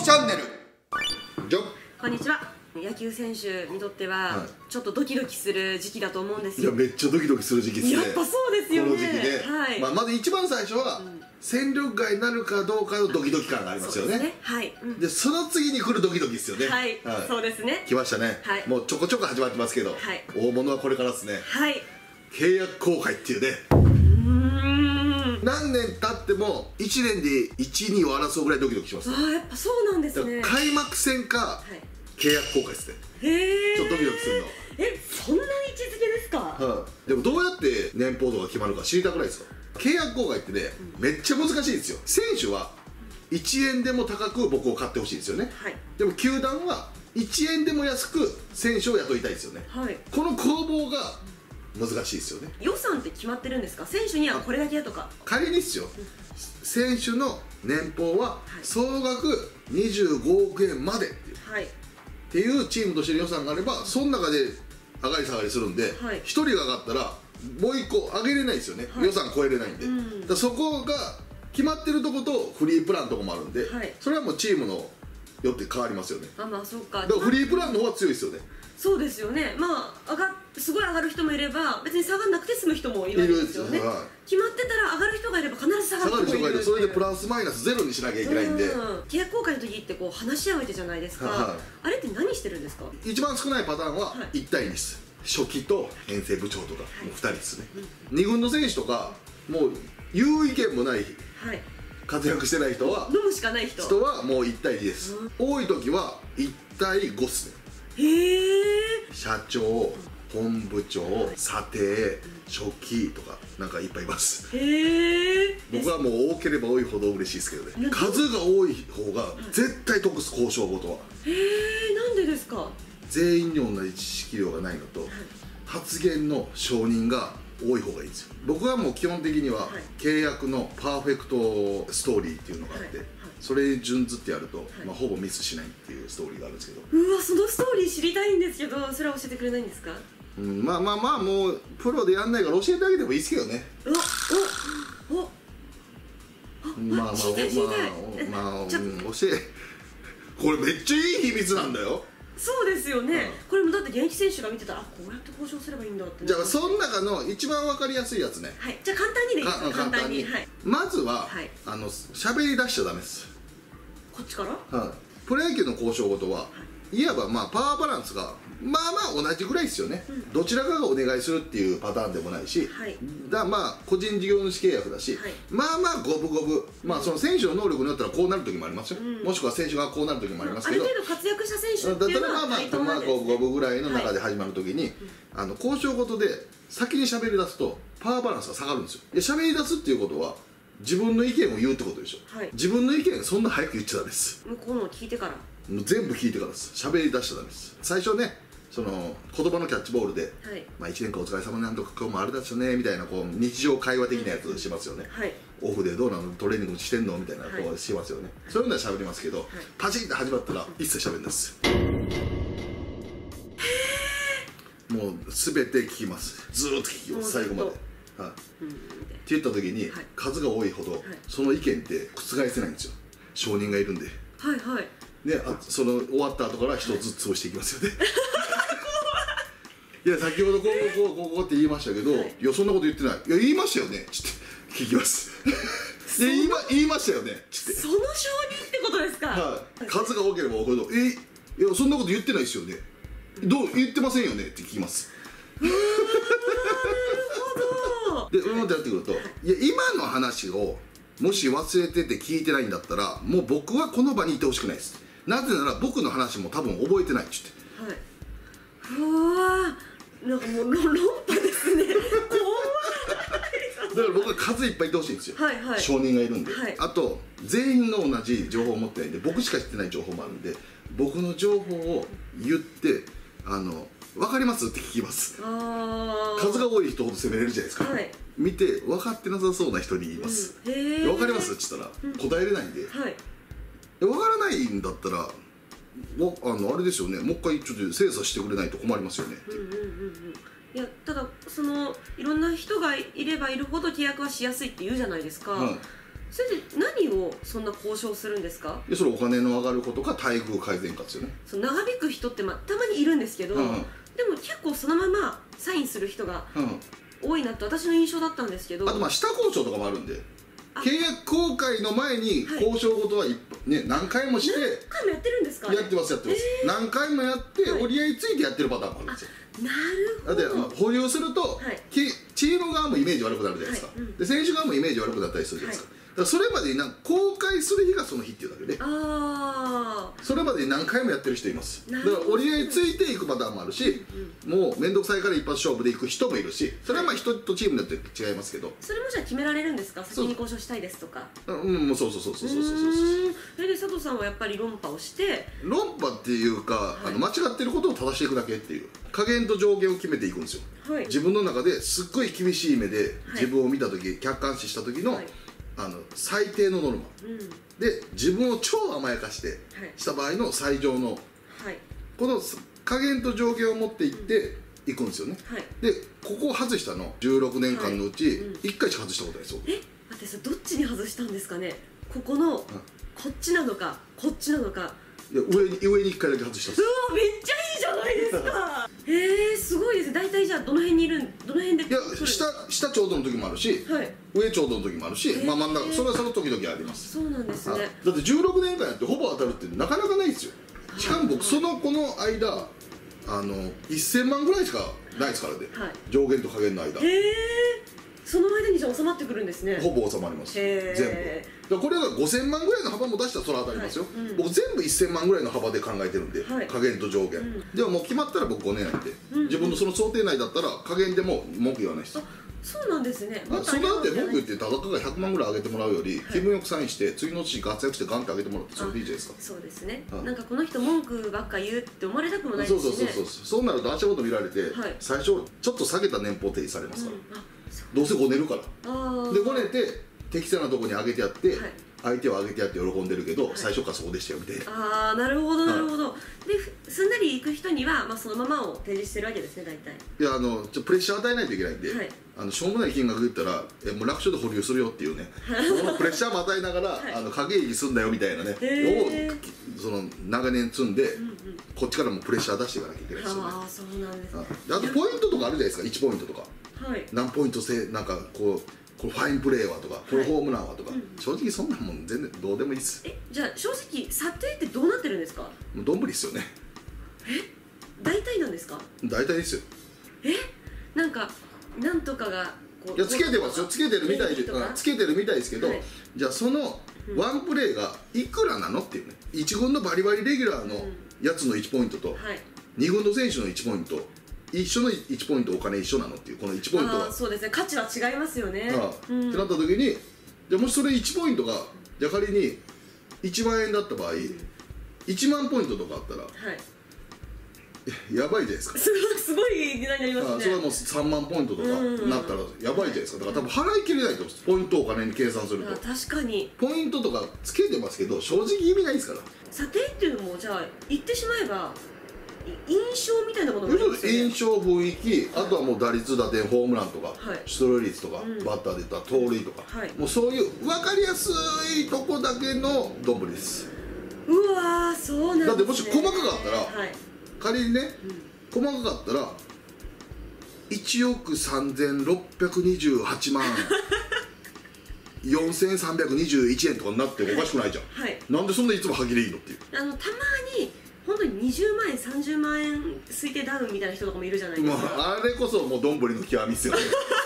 チャンネル。 こんにちは。野球選手にとってはちょっとドキドキする時期だと思うんですよ。 いや、めっちゃドキドキする時期ですね。 やっぱそうですよね。 この時期ね。 はい。 まず一番最初は戦力外になるかどうかのドキドキ感がありますよね。 はい。 でその次に来るドキドキですよね。 はい。そうですね。 来ましたね。もうちょこちょこ始まってますけど、大物はこれからですね。 はい。 契約更改っていうね。何年経っても1年で1、2を争うぐらいドキドキします。 ああ、やっぱそうなんですね。 開幕戦か契約更改ですね。 へえ。 ちょっとドキドキするの。 そんなに位置づけですか。 でもどうやって年俸とか決まるか知りたくないですか。契約更改ってね、めっちゃ難しいんですよ。選手は1円でも高く僕を買ってほしいですよね。でも球団は1円でも安く選手を雇いたいですよね。この攻防が難しいですよね。 予算って決まってるんですか。選手にはこれだけだとか。 仮にですよ、選手の年俸は総額25億円までっていうチームとしての予算があれば、その中で上がり下がりするんで、1人が上がったらもう1個上げれないですよね。予算超えれないんで。だそこが決まってるとことフリープランとかもあるんで、それはもうチームのよって変わりますよね。 まあそうか。 だからフリープランの方が強いですよね。そうですよね。まあすごい上がる人もいれば、別に下がらなくて済む人もいるわけですよね。決まってたら上がる人がいれば必ず下がる人がいる。 それでプラスマイナスゼロにしなきゃいけないんで。 契約更改の時ってこう話し合うわけじゃないですか。あれって何してるんですか。 一番少ないパターンは1対2です。初期と編成部長とか2人ですね。2軍の選手とかもう言う意見もない活躍してない人は、 飲むしかない人はもう1対2です。多い時は1対5ですね。社長、本部長、査定、初期とかなんかいっぱいいます。僕はもう多ければ多いほど嬉しいですけどね。数が多い方が絶対得です、交渉ごとは。 なんでですか。 全員に同じ知識量がないのと、発言の承認が多い方がいいんですよ。僕はもう基本的には契約のパーフェクトストーリーっていうのがあって、それに準ずってやると、ほぼミスしないっていうストーリーがあるんですけど。 うわ、そのストーリー知りたいんですけど、それは教えてくれないんですか。 まあもうプロでやんないから教えてあげてもいいですけどね。これめっちゃいい秘密なんだよ。 そうですよね。これもだって現役選手が見てたら、こうやって交渉すればいいんだって。 じゃあその中の一番分かりやすいやつね。 じゃあ簡単にでいいですか。簡単に。 まずは喋り出しちゃダメです。 こっちから。 プロ野球の交渉事はいわばパワーバランスが同じぐらいですよね。どちらかがお願いするっていうパターンでもないし、個人事業主契約だし、五分五分、その選手の能力によったらこうなる時もありますよ。もしくは選手がこうなる時もありますけど、 ある程度活躍した選手っていうのは対等なんですね。 五分ぐらいの中で始まる時に交渉事で先に喋り出すとパワーバランスが下がるんですよ。喋り出すっていうことは自分の意見を言うってことでしょ。自分の意見そんな早く言っちゃダメです。 向こうの聞いてから。 全部聞いてからです。喋り出しちゃダメです。最初ね、その言葉のキャッチボールで1年間お疲れ様なんとか今日もあれだしねみたいな日常会話的なやつしますよね。オフでどうなの、トレーニングしてんのみたいなこうしますよね。そういうのは喋りますけど、パチンって始まったら一切喋るんです。もう全て聞きます。ずーっと聞きます、最後まで。って言った時に数が多いほどその意見って覆せないんですよ。証人がいるんで。その終わった後から一つずつ潰していきますよね。いや、先ほどこうって言いましたけど、いやそんなこと言ってない。いや言いましたよねって聞きます。言いましたよねって。 その証人ってことですか。 数が多ければ多いほど、いやそんなこと言ってないですよね。言ってませんよねって聞きます。なるほど。でやってくると、いや今の話をもし忘れてて聞いてないんだったら、もう僕はこの場にいてほしくないです。なぜなら僕の話も多分覚えてないって言って。 うわー、なんかもう論破ですね。 だから僕は数いっぱいいてほしいんですよ。証人がいるんで。あと全員が同じ情報を持ってないんで、僕しか知ってない情報もあるんで、僕の情報を言って分かりますって聞きます。数が多い人ほど責めれるじゃないですか。見て分かってなさそうな人に言います。分かりますって言ったら答えれないんで、分からないんだったらあれですよね、もう一回ちょっと精査してくれないと困りますよねっていう。 いや、ただいろんな人がいればいるほど契約はしやすいって言うじゃないですか。 それで何をそんな交渉するんですか？ それお金の上がることか待遇改善かですよね。 その長引く人って、たまにいるんですけど、でも結構そのままサインする人が多いなって私の印象だったんですけど、 あと下交渉とかもあるんで、契約更改の前に交渉事は何回もして、 何回もやってるんですか？ やってます、何回もやって折り合いついてやってるパターンもあるんですよ。 なるほど。 だって保有するとチーム側もイメージ悪くなるじゃないですか、で選手側もイメージ悪くなったりするじゃないですか。だからそれまでに公開する日がその日っていうだけで、それまでに何回もやってる人います。だから折り合いついていくパターンもあるし、もう面倒くさいから一発勝負でいく人もいるし、それは人とチームによって違いますけど。 それもじゃあ決められるんですか？先に交渉したいですとか。 もうそう。 それで佐藤さんはやっぱり論破をして、 論破っていうか、間違ってることを正していくだけっていう加減と上限を決めていくんですよ。自分の中ですっごい厳しい目で自分を見た時、客観視した時の最低のノルマ、で自分を超甘やかしてした場合の最上の、この加減と上限を持っていっていくんですよね。でここを外したの16年間のうち1回しか外したことないですよ。 待って、それどっちに外したんですかね？ここのこっちなのかこっちなのか。 いや上に1回だけ外したんです。 うわ、めっちゃいいじゃないですか。すごいです。大体じゃあどの辺にいるどの辺で？いや、 下ちょうどの時もあるし、上ちょうどの時もあるし、真ん中、それはその時々あります。 そうなんですね。 だって16年間やってほぼ当たるってなかなかないですよ。しかも僕この間1000万ぐらいしかないですからね、上限と下限の間。 その間にじゃ収まってくるんですね。 ほぼ収まります、全部。これが5000万ぐらいの幅も出したらそれは当たりますよ。僕全部1000万ぐらいの幅で考えてるんで、加減と上限でももう決まったら僕5年なんで、自分のその想定内だったら加減でも文句言わないです。 そうなんですね。 そんなだって文句言ってたかが100万ぐらい上げてもらうより、気分よくサインして次の年活躍してガンって上げてもらってそれでいいじゃないですか。 そうですね。なんかこの人文句ばっか言うって思われたくもないですしね。 そうなると足元見られて、最初ちょっと下げた年俸提示されますから、どうせごねるから。でごねて適正なとこに上げてやって、相手は上げてやって喜んでるけど、最初からそこでしたよみたいな。 なるほどなるほど。ですんなり行く人にはそのままを提示してるわけですね、大体。 いやプレッシャー与えないといけないんで、しょうもない金額言ったらもう楽勝で保留するよっていうね、そのプレッシャーも与えながら影入りすんだよみたいなねをその長年積んで、こっちからもプレッシャー出していかなきゃいけないですよね。 そうなんですね。 あとポイントとかあるじゃないですか、1ポイントとか何ポイントなんかこれファインプレーはとか、これホームランはとか、正直そんなもん全然どうでもいいっす。 じゃあ正直査定ってどうなってるんですか？ もうどんぶりっすよね。 大体なんですか？ 大体ですよ。 なんかなんとかがいやつけてますよ、つけてるみたいで、つけてるみたいですけど、じゃあそのワンプレーがいくらなのっていうね、1軍のバリバリレギュラーのやつの1ポイントと2軍の選手の1ポイント一緒の1ポイントお金一緒なのっていう、この1ポイントはそうですね、価値は違いますよね。 ってなった時に、じゃあもしそれ1ポイントがじゃあ仮に1万円だった場合、1万ポイントとかあったらやばいじゃないですか。 すごい値段になりますね。 それはもう3万ポイントとかなったらやばいじゃないですか。だから多分払い切れないと思うんです、ポイントをお金に計算すると。 確かにポイントとかつけてますけど正直意味ないですから。 査定っていうのもじゃあ言ってしまえば印象みたいなものもありますよね。 印象、雰囲気、あとはもう打率、打点、ホームランとか、出塁率とか、バッターで言ったら盗塁とか、もうそういう分かりやすいとこだけのどんぶりです。 うわー、そうなんですね。 だってもし細かかったら、仮にね、細かかったら1億3628万4321円とかになっておかしくないじゃん。なんでそんないつも歯切れいいのっていう。 たまに本当に20万円30万円推定ダウンみたいな人とかもいるじゃないですか。 あれこそもうどんぶりの極みっすよね。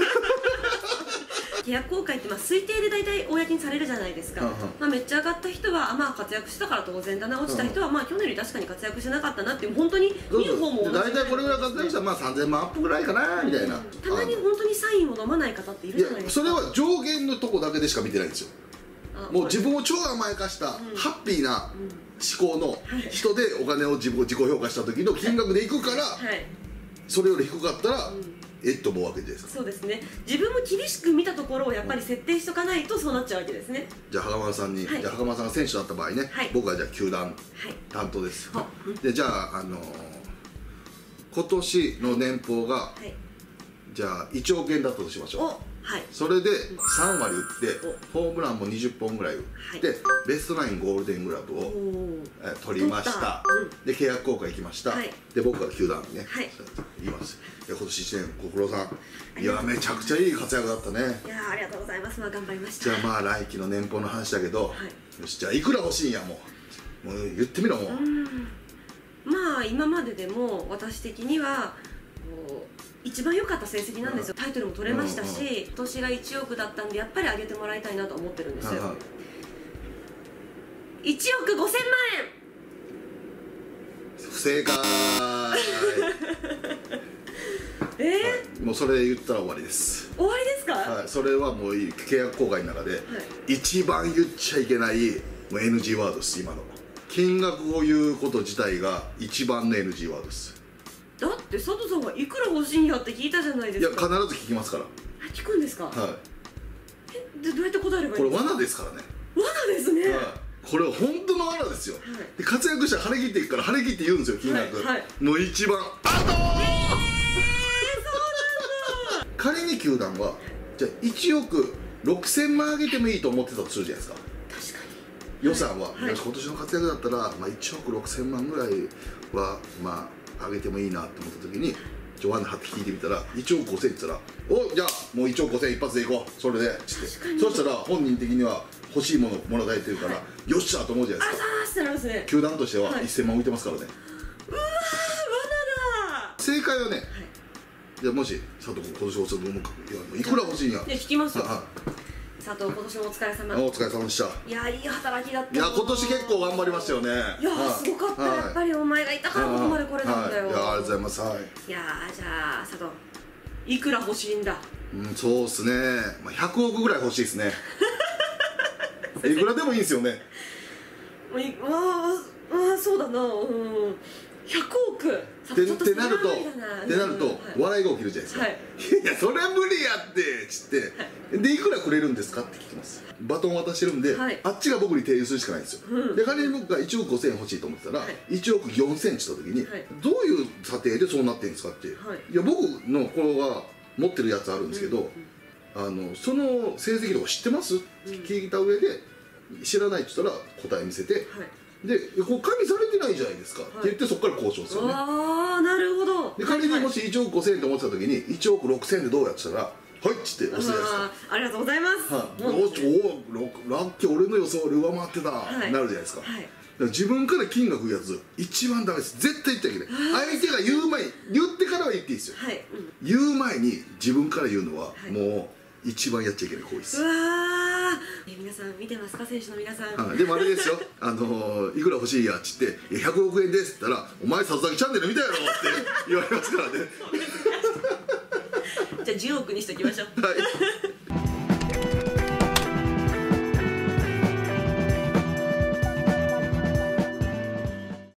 契約更改って推定で大体公にされるじゃないですか。めっちゃ上がった人は活躍したから当然だな、落ちた人は去年より確かに活躍してなかったなっていう、本当に見る方も大体これぐらい活躍したら3000万アップぐらいかなみたいな。 たまに本当にサインを飲まない方っているじゃないですか。 それは上限のとこだけでしか見てないんですよ。もう自分を超甘やかしたハッピーな思考の人でお金を自己評価した時の金額でいくから、それより低かったらと思うわけです。 そうですね、自分も厳しく見たところをやっぱり設定しとかないとそうなっちゃうわけですね。 じゃあ袴田さんに、じゃあ袴田さんが選手だった場合ね、僕はじゃあ球団担当です。でじゃあ今年の年俸がじゃあ1億円だったとしましょう。 それで3割打ってホームランも20本ぐらい打ってベストナインゴールデングラブを取りました。で契約更改行きました。で僕は球団にね言います。今年1年ご苦労さん。いやめちゃくちゃいい活躍だったね。 いやありがとうございます。まあ頑張りました。 じゃあまあ来季の年俸の話だけど、よしじゃあいくら欲しいんやもう言ってみろもう。 まあ今まででも私的には一番良かった成績なんですよ。タイトルも取れましたし、今年が1億だったんでやっぱり上げてもらいたいなと思ってるんですよ。1億5000万円。 不正解もうそれ言ったら終わりです。 終わりですか？ はい、それはもう契約更改の中で一番言っちゃいけないもう NG ワードです。今の金額を言うこと自体が一番の NG ワードです。 だって佐藤さんがいくら欲しいんやって聞いたじゃないですか。 いや必ず聞きますから。 聞くんですか？はい。でどうやって答えればいいんですか？これ罠ですからね。 罠ですね。 これは本当の罠ですよ。で活躍したら張り切っていくから張り切って言うんですよ金額。もう一番アウト。そうなんだ。仮に球団はじゃあ1億6000万上げてもいいと思ってたとするじゃないですか。 確かに予算は今年の活躍だったらまあ1億6000万ぐらいはまあ上げてもいいなと思った時に罠張って聞いてみたら1億5000って言ったらおじゃあもう1億5000一発でいこうそれでってそしたら本人的には欲しいものもらえてるからよっしゃと思うじゃないですか。球団としては1000万浮いてますからね。 うわー罠だ。正解はねじゃあもし佐藤君今年お疲れ様いくら欲しいんや聞きますよ。佐藤今年もお疲れ様。 お疲れ様でした。 いやいい働きだった。 いや今年結構頑張りましたよね。 いやすごかった。やっぱりお前がいたからここまで来れたんだよ。 いやありがとうございます。 いやじゃあ佐藤いくら欲しいんだ。 そうっすね100億ぐらい欲しいですね。いくらでもいいんですよね。 そうだな。100億ってなると笑いが起きるじゃないですか。いやそれは無理やってつってでいくらくれるんですかって聞きます。バトン渡してるんであっちが僕に提示するしかないんですよ。で仮に僕が1億5000円欲しいと思ってたら1億4000円って言った時にどういう査定でそうなってるんですかって。いや僕のこれは持ってるやつあるんですけどその成績とか知ってますって聞いた上で知らないって言ったら答え見せてでこう加味されてないじゃないですかって言ってそこから交渉するよね。 ああなるほど。 で仮にもし1億5000円と思ってた時に1億6000円でどうやってたらはいっつって押すじゃないですか。 ありがとうございます。 おラッキー俺の予想より上回ってたなるじゃないですか。自分から金額言うやつ一番ダメです。絶対言っちゃいけない。相手が言う前に言ってからは言っていいですよ。言う前に自分から言うのはもう一番やっちゃいけない行為です。 うわ皆さん見てますか選手の皆さん。 でもあれですよいくら欲しいやっつって「100億円です」って言ったら「お前さつだけチャンネル見たやろ」って言われますからね。 じゃあ10億にしときましょう。